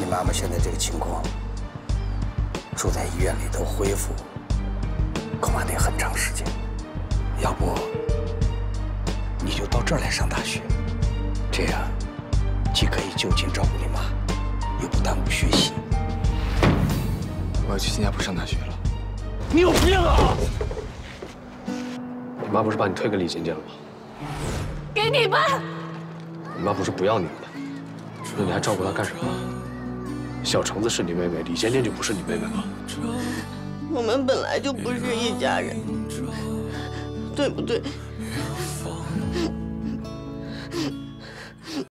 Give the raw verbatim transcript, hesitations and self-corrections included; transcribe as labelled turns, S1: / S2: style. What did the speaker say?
S1: 妈妈现在这个情况，住在医院里头恢复，恐怕得很长时间。要不，你就到这儿来上大学，这样既可以就近照顾你妈，又不耽误学习。
S2: 我要去新加坡上大学了。
S1: 你有病啊！
S3: 你妈不是把你推给李尖尖了吗？
S4: 给你办。
S3: 你妈不是不要你了吗？那你还照顾她干什么？小橙子是你妹妹，李尖尖就不是你妹妹吗？
S4: 我们本来就不是一家人，对不对？